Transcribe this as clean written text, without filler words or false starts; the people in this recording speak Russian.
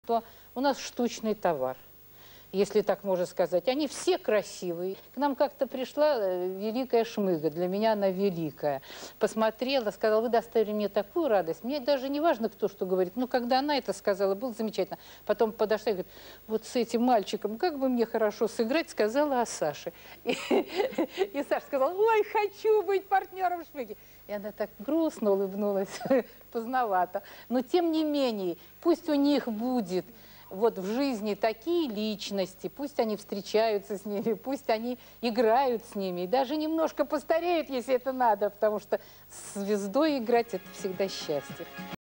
что у нас штучный товар, если так можно сказать. Они все красивые. К нам как-то пришла великая Шмыга, для меня она великая. Посмотрела, сказала: вы доставили мне такую радость. Мне даже не важно, кто что говорит. Но когда она это сказала, было замечательно. Потом подошла и говорит: вот с этим мальчиком, как бы мне хорошо сыграть, сказала о Саше. И Саша сказала: ой, хочу быть партнером Шмыги. И она так грустно улыбнулась, поздновато. Но тем не менее, пусть у них будет вот в жизни такие личности, пусть они встречаются с ними, пусть они играют с ними, и даже немножко постареют, если это надо, потому что с звездой играть – это всегда счастье.